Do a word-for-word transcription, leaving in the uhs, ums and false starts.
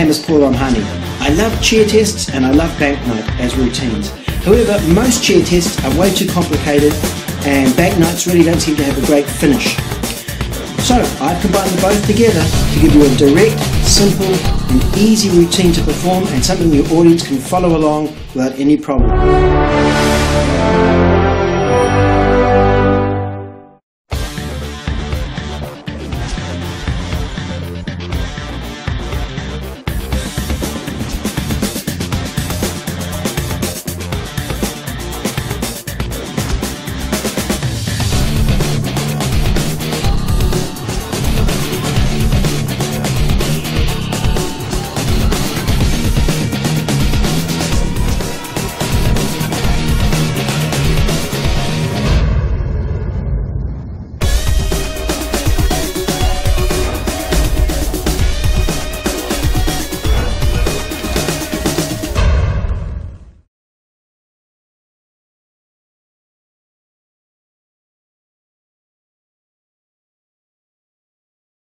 name is Paul Romhani. I love chair tests and I love banknote as routines. However, most chair tests are way too complicated and banknotes really don't seem to have a great finish. So I've combined them both together to give you a direct, simple and easy routine to perform and something your audience can follow along without any problem.